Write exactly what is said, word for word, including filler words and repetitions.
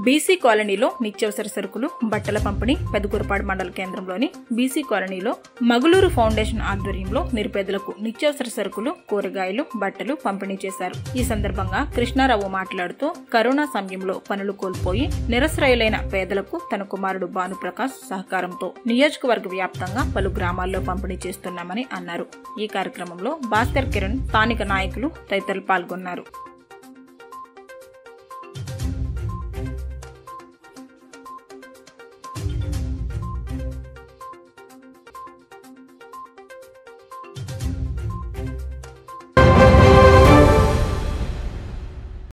BC కాలనీలో నిత్యావసర సరుకులు, బట్టల పంపిణీ పెదకూరపాడు మండల కేంద్రంలోని బీసీ కాలనీలో మగులూరు ఫౌండేషన్ ఆధ్వర్యంలో నిరుపేదలకు నిత్యావసర సరుకులు, కూరగాయలు, బట్టలు పంపిణీ చేశారు. ఈ సందర్భంగా కృష్ణారావు మాట్లాడుతూ కరోనా సమయంలో పనులు కోల్పోయి నిరశ్రయులైన పేదలకు తన కుమారుడు భానుప్రకాష్ సహకారంతో నియోజకవర్గ వ్యాప్తంగా పలు గ్రామాల్లో పంపిణీ చేస్తున్నామని అన్నారు. ఈ కార్యక్రమంలో భాస్కర్ కిరణ్, స్థానిక నాయకులు తదితరులు పాల్గొన్నారు.